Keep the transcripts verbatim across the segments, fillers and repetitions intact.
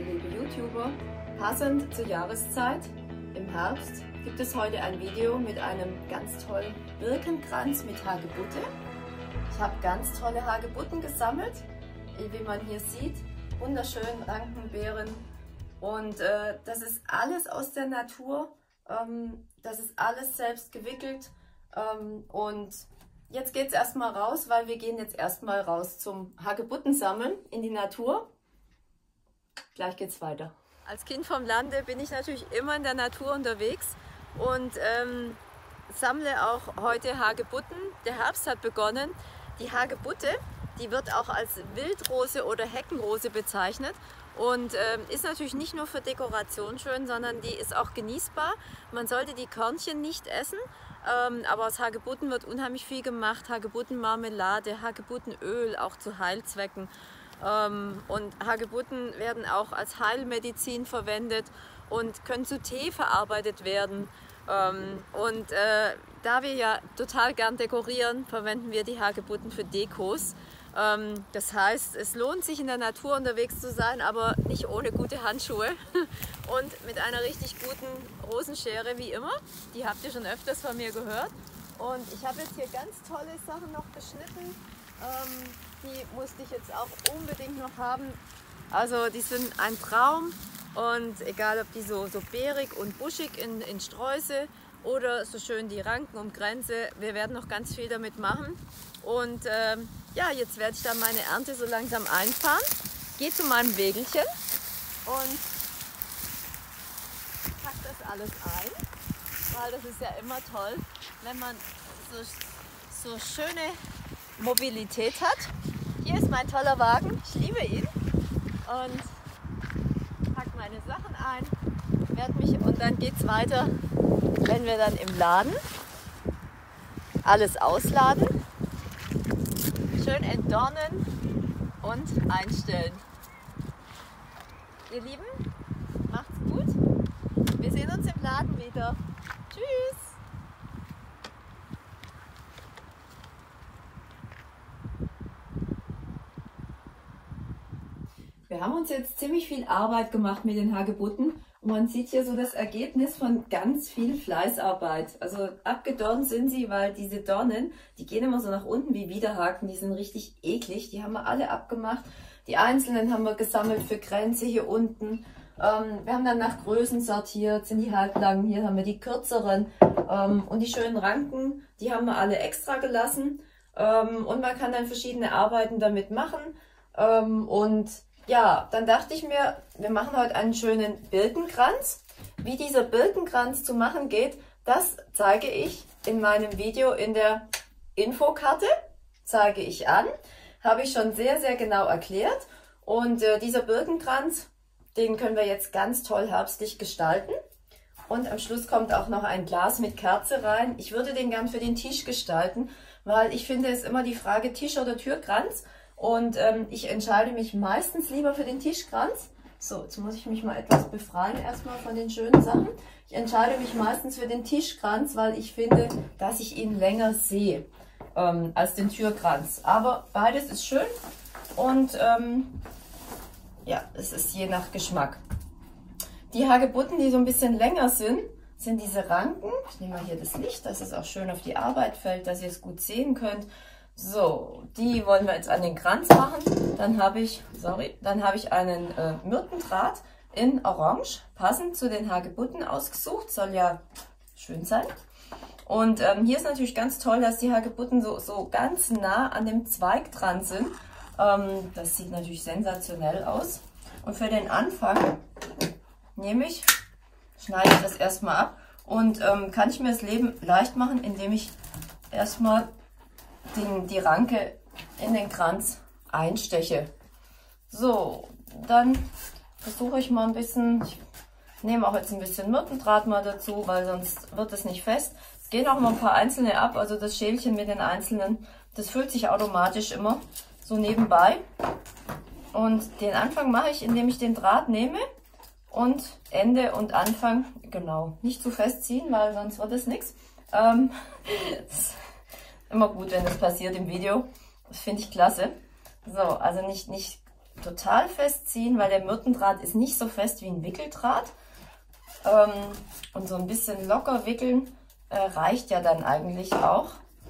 liebe YouTuber. Passend zur Jahreszeit, im Herbst, gibt es heute ein Video mit einem ganz tollen Birkenkranz mit Hagebutte. Ich habe ganz tolle Hagebutten gesammelt, wie man hier sieht, wunderschön Rankenbeeren. Und äh, das ist alles aus der Natur, ähm, das ist alles selbst gewickelt. Ähm, und jetzt geht es erstmal raus, weil wir gehen jetzt erstmal raus zum Hagebutten sammeln in die Natur. Gleich geht's weiter. Als Kind vom Lande bin ich natürlich immer in der Natur unterwegs und ähm, sammle auch heute Hagebutten. Der Herbst hat begonnen. Die Hagebutte, die wird auch als Wildrose oder Heckenrose bezeichnet und ähm, ist natürlich nicht nur für Dekoration schön, sondern die ist auch genießbar. Man sollte die Körnchen nicht essen, ähm, aber aus Hagebutten wird unheimlich viel gemacht. Hagebuttenmarmelade, Hagebuttenöl, auch zu Heilzwecken. Ähm, und Hagebutten werden auch als Heilmedizin verwendet und können zu Tee verarbeitet werden. Ähm, und äh, da wir ja total gern dekorieren, verwenden wir die Hagebutten für Dekos. Ähm, das heißt, es lohnt sich in der Natur unterwegs zu sein, aber nicht ohne gute Handschuhe und mit einer richtig guten Rosenschere wie immer. Die habt ihr schon öfters von mir gehört. Und ich habe jetzt hier ganz tolle Sachen noch beschnitten. Ähm, die musste ich jetzt auch unbedingt noch haben. Also die sind ein Traum und egal ob die so, so beerig und buschig in, in Sträuße oder so schön die Ranken um Grenze, wir werden noch ganz viel damit machen. Und ähm, ja, jetzt werde ich dann meine Ernte so langsam einfahren. Gehe zu meinem Wägelchen und pack das alles ein, weil das ist ja immer toll, wenn man so, so schöne Mobilität hat. Hier ist mein toller Wagen, ich liebe ihn und pack meine Sachen ein, werde mich und dann geht es weiter, wenn wir dann im Laden alles ausladen, schön entdornen und einstellen. Ihr Lieben, macht's gut, wir sehen uns im Laden wieder. Tschüss! Wir haben uns jetzt ziemlich viel Arbeit gemacht mit den Hagebutten und man sieht hier so das Ergebnis von ganz viel Fleißarbeit. Also abgedornt sind sie, weil diese Dornen, die gehen immer so nach unten wie Widerhaken, die sind richtig eklig. Die haben wir alle abgemacht. Die einzelnen haben wir gesammelt für Kränze hier unten. Ähm, wir haben dann nach Größen sortiert, sind die halblangen, hier haben wir die kürzeren. Ähm, und die schönen Ranken, die haben wir alle extra gelassen. Ähm, und man kann dann verschiedene Arbeiten damit machen. Ähm, und ja, dann dachte ich mir, wir machen heute einen schönen Birkenkranz. Wie dieser Birkenkranz zu machen geht, das zeige ich in meinem Video in der Infokarte. Zeige ich an. Habe ich schon sehr, sehr genau erklärt. Und äh, dieser Birkenkranz, den können wir jetzt ganz toll herbstlich gestalten. Und am Schluss kommt auch noch ein Glas mit Kerze rein. Ich würde den gern für den Tisch gestalten, weil ich finde, es ist immer die Frage Tisch oder Türkranz. Und ähm, ich entscheide mich meistens lieber für den Tischkranz. So, jetzt muss ich mich mal etwas befreien erstmal von den schönen Sachen. Ich entscheide mich meistens für den Tischkranz, weil ich finde, dass ich ihn länger sehe ähm, als den Türkranz. Aber beides ist schön und ähm, ja, es ist je nach Geschmack. Die Hagebutten, die so ein bisschen länger sind, sind diese Ranken. Ich nehme mal hier das Licht, dass es auch schön auf die Arbeit fällt, dass ihr es gut sehen könnt. So, die wollen wir jetzt an den Kranz machen. Dann habe ich, sorry, dann habe ich einen äh, Myrtendraht in Orange, passend zu den Hagebutten ausgesucht. Soll ja schön sein. Und ähm, hier ist natürlich ganz toll, dass die Hagebutten so, so ganz nah an dem Zweig dran sind. Ähm, das sieht natürlich sensationell aus. Und für den Anfang nehme ich, schneide ich das erstmal ab und ähm, kann ich mir das Leben leicht machen, indem ich erstmal Die, die Ranke in den Kranz einsteche. So, dann versuche ich mal ein bisschen, ich nehme auch jetzt ein bisschen Myrtendraht mal dazu, weil sonst wird es nicht fest. Es gehen auch mal ein paar einzelne ab, also das Schälchen mit den einzelnen, das füllt sich automatisch immer so nebenbei. Und den Anfang mache ich, indem ich den Draht nehme und Ende und Anfang, genau, nicht zu fest ziehen, weil sonst wird es nichts. Ähm, immer gut, wenn das passiert im Video. Das finde ich klasse. So, also nicht, nicht total festziehen, weil der Myrtendraht ist nicht so fest wie ein Wickeldraht. Ähm, und so ein bisschen locker wickeln äh, reicht ja dann eigentlich auch.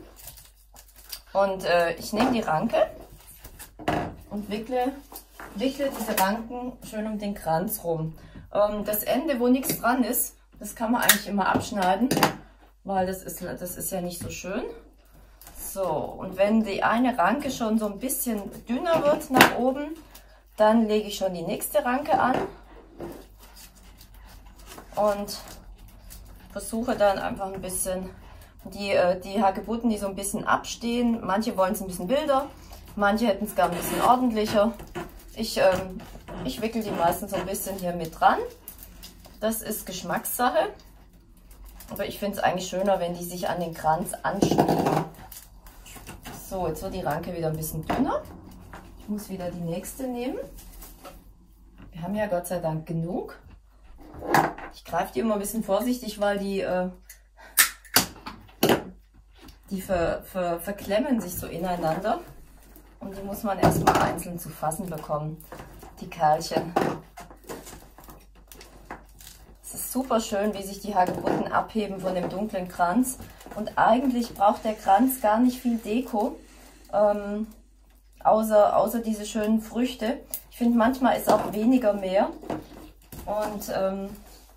Und äh, ich nehme die Ranke und wickle, wickle diese Ranken schön um den Kranz rum. Ähm, das Ende, wo nichts dran ist, das kann man eigentlich immer abschneiden, weil das ist, das ist ja nicht so schön. So, und wenn die eine Ranke schon so ein bisschen dünner wird nach oben, dann lege ich schon die nächste Ranke an und versuche dann einfach ein bisschen die, die Hagebutten, die so ein bisschen abstehen. Manche wollen es ein bisschen wilder, manche hätten es gar ein bisschen ordentlicher. Ich, ähm, ich wickel die meistens so ein bisschen hier mit dran. Das ist Geschmackssache, aber ich finde es eigentlich schöner, wenn die sich an den Kranz anschmiegen. So, jetzt wird die Ranke wieder ein bisschen dünner. Ich muss wieder die nächste nehmen. Wir haben ja Gott sei Dank genug. Ich greife die immer ein bisschen vorsichtig, weil die, äh, die ver, ver, verklemmen sich so ineinander. Und die muss man erstmal einzeln zu fassen bekommen, die Kerlchen. Es ist super schön, wie sich die Hagebutten abheben von dem dunklen Kranz. Und eigentlich braucht der Kranz gar nicht viel Deko, ähm, außer, außer diese schönen Früchte. Ich finde, manchmal ist auch weniger mehr. Und ähm,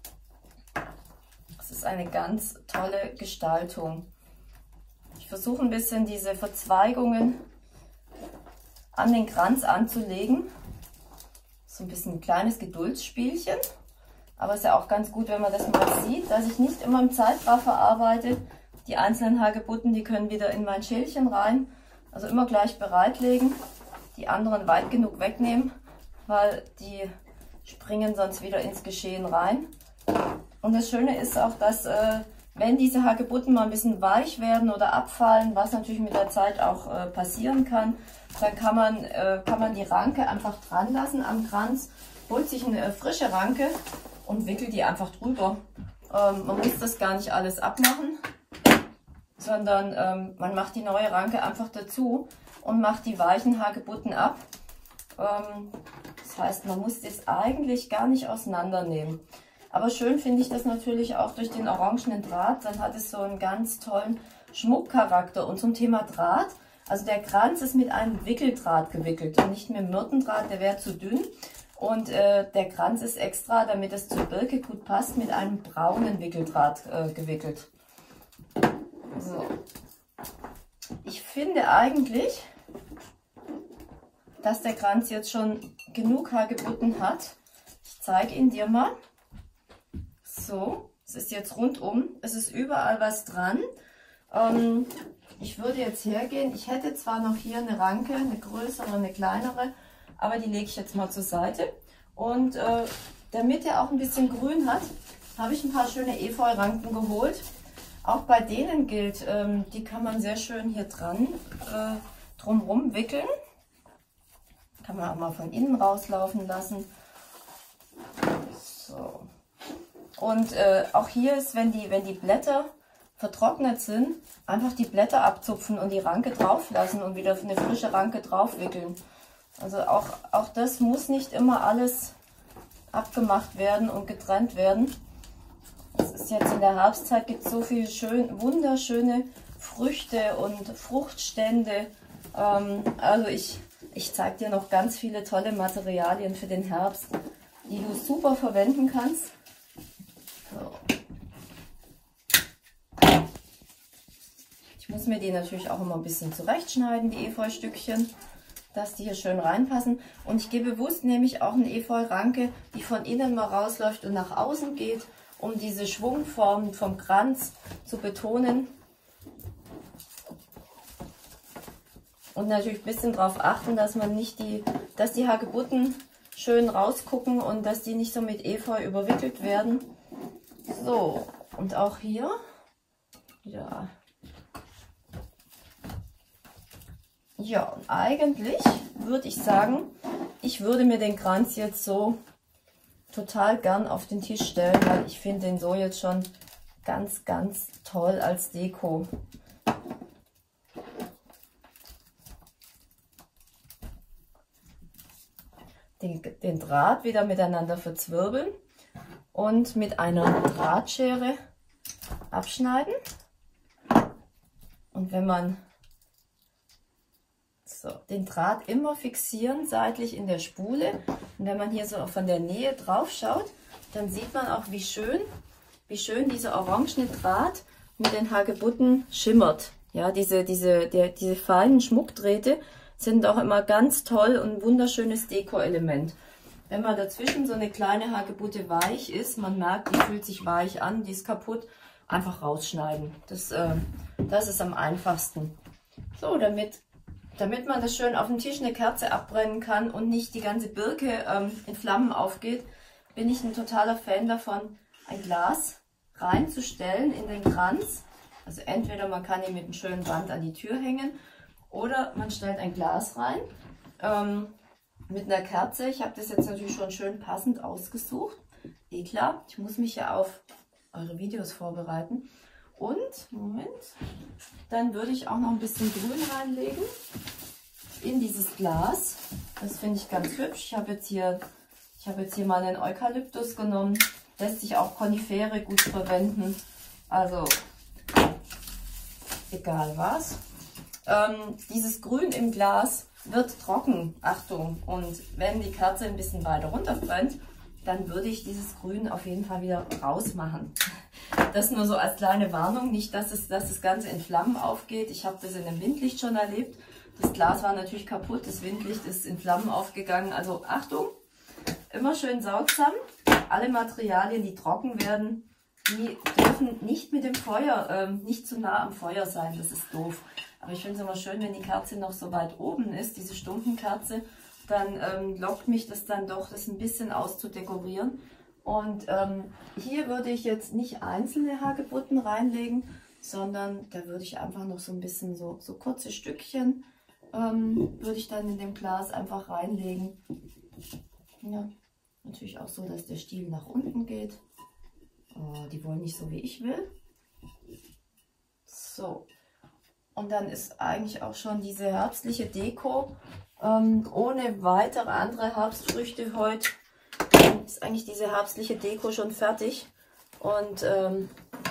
es ist eine ganz tolle Gestaltung. Ich versuche ein bisschen diese Verzweigungen an den Kranz anzulegen. So ein bisschen ein kleines Geduldsspielchen. Aber es ist ja auch ganz gut, wenn man das mal sieht, dass ich nicht immer im Zeitraffer arbeite. Die einzelnen Hagebutten, die können wieder in mein Schälchen rein. Also immer gleich bereitlegen. Die anderen weit genug wegnehmen, weil die springen sonst wieder ins Geschehen rein. Und das Schöne ist auch, dass äh, wenn diese Hagebutten mal ein bisschen weich werden oder abfallen, was natürlich mit der Zeit auch äh, passieren kann, dann kann man, äh, kann man die Ranke einfach dran lassen am Kranz, holt sich eine äh, frische Ranke und wickelt die einfach drüber. Ähm, man muss das gar nicht alles abmachen, sondern ähm, man macht die neue Ranke einfach dazu und macht die weichen Hagebutten ab. Ähm, das heißt, man muss das eigentlich gar nicht auseinandernehmen. Aber schön finde ich das natürlich auch durch den orangenen Draht. Dann hat es so einen ganz tollen Schmuckcharakter. Und zum Thema Draht, also der Kranz ist mit einem Wickeldraht gewickelt und nicht mit dem Myrtendraht, der wäre zu dünn. Und äh, der Kranz ist extra, damit es zur Birke gut passt, mit einem braunen Wickeldraht äh, gewickelt. So. Ich finde eigentlich, dass der Kranz jetzt schon genug Hagebutten hat. Ich zeige ihn dir mal. So, es ist jetzt rundum, es ist überall was dran. Ähm, ich würde jetzt hergehen, ich hätte zwar noch hier eine Ranke, eine größere, eine kleinere, aber die lege ich jetzt mal zur Seite. Und äh, damit er auch ein bisschen Grün hat, habe ich ein paar schöne Efeu-Ranken geholt. Auch bei denen gilt, ähm, die kann man sehr schön hier dran äh, drumherum wickeln. Kann man auch mal von innen rauslaufen lassen. So. Und äh, auch hier ist, wenn die, wenn die Blätter vertrocknet sind, einfach die Blätter abzupfen und die Ranke drauf lassen und wieder eine frische Ranke drauf wickeln. Also auch, auch das muss nicht immer alles abgemacht werden und getrennt werden. Es ist jetzt in der Herbstzeit, gibt es so viele schön, wunderschöne Früchte und Fruchtstände. Ähm, also ich, ich zeige dir noch ganz viele tolle Materialien für den Herbst, die du super verwenden kannst. So. Ich muss mir die natürlich auch immer ein bisschen zurechtschneiden, die Efeustückchen, dass die hier schön reinpassen. Und ich gehe bewusst nämlich auch eine Efeu-Ranke, die von innen mal rausläuft und nach außen geht, um diese Schwungform vom Kranz zu betonen. Und natürlich ein bisschen darauf achten, dass man nicht die, dass die Hagebutten schön rausgucken und dass die nicht so mit Efeu überwickelt werden. So, und auch hier, ja. Ja, und eigentlich würde ich sagen, ich würde mir den Kranz jetzt so total gern auf den Tisch stellen, weil ich finde den so jetzt schon ganz, ganz toll als Deko. den, den Draht wieder miteinander verzwirbeln und mit einer Drahtschere abschneiden. Und wenn man so den Draht immer fixieren, seitlich in der Spule, und wenn man hier so von der Nähe drauf schaut, dann sieht man auch, wie schön, wie schön dieser orangene Draht mit den Hagebutten schimmert. Ja, diese, diese, der, diese feinen Schmuckdrähte sind auch immer ganz toll und ein wunderschönes Deko-Element. Wenn man dazwischen so eine kleine Hagebutte weich ist, man merkt, die fühlt sich weich an, die ist kaputt, einfach rausschneiden. Das, äh, das ist am einfachsten. So, damit, damit man das schön auf dem Tisch eine Kerze abbrennen kann und nicht die ganze Birke ähm, in Flammen aufgeht, bin ich ein totaler Fan davon, ein Glas reinzustellen in den Kranz. Also entweder man kann ihn mit einem schönen Band an die Tür hängen oder man stellt ein Glas rein ähm, mit einer Kerze. Ich habe das jetzt natürlich schon schön passend ausgesucht. Eh klar, ich muss mich ja auf eure Videos vorbereiten. Und, Moment, dann würde ich auch noch ein bisschen Grün reinlegen in dieses Glas. Das finde ich ganz hübsch. Ich habe jetzt hier, ich habe jetzt hier mal einen Eukalyptus genommen. Lässt sich auch Konifere gut verwenden. Also, egal was. Ähm, dieses Grün im Glas wird trocken, Achtung, und wenn die Kerze ein bisschen weiter runter brennt, dann würde ich dieses Grün auf jeden Fall wieder rausmachen. Das nur so als kleine Warnung, nicht, dass, es, dass das Ganze in Flammen aufgeht. Ich habe das in einem Windlicht schon erlebt. Das Glas war natürlich kaputt, das Windlicht ist in Flammen aufgegangen. Also Achtung, immer schön saugsam. Alle Materialien, die trocken werden, die dürfen nicht mit dem Feuer, ähm, nicht zu nah am Feuer sein, das ist doof. Aber ich finde es immer schön, wenn die Kerze noch so weit oben ist, diese Stumpenkerze, dann ähm, lockt mich das dann doch, das ein bisschen auszudekorieren. Und ähm, hier würde ich jetzt nicht einzelne Hagebutten reinlegen, sondern da würde ich einfach noch so ein bisschen so, so kurze Stückchen, ähm, würde ich dann in dem Glas einfach reinlegen. Ja, natürlich auch so, dass der Stiel nach unten geht. Oh, die wollen nicht so, wie ich will. So. Und dann ist eigentlich auch schon diese herbstliche Deko ähm, ohne weitere andere Herbstfrüchte heute. Ist eigentlich diese herbstliche Deko schon fertig. Und ähm,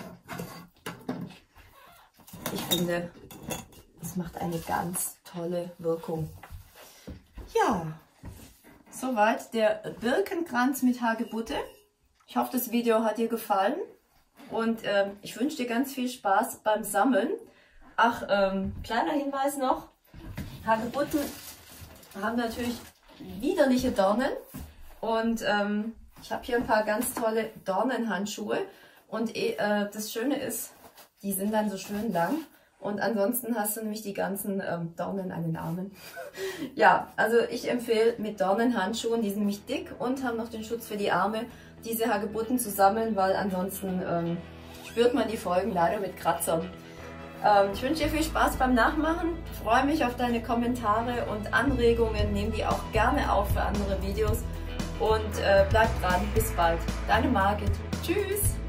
ich finde, es macht eine ganz tolle Wirkung. Ja, soweit der Birkenkranz mit Hagebutte. Ich hoffe, das Video hat dir gefallen. Und ähm, ich wünsche dir ganz viel Spaß beim Sammeln. Ach, ähm, kleiner Hinweis noch, Hagebutten haben natürlich widerliche Dornen und ähm, ich habe hier ein paar ganz tolle Dornenhandschuhe und äh, das Schöne ist, die sind dann so schön lang und ansonsten hast du nämlich die ganzen ähm, Dornen an den Armen. Ja, also ich empfehle mit Dornenhandschuhen, die sind nämlich dick und haben noch den Schutz für die Arme, diese Hagebutten zu sammeln, weil ansonsten ähm, spürt man die Folgen leider mit Kratzern. Ich wünsche dir viel Spaß beim Nachmachen, freue mich auf deine Kommentare und Anregungen, nehme die auch gerne auf für andere Videos und äh, bleib dran, bis bald. Deine Margit, tschüss!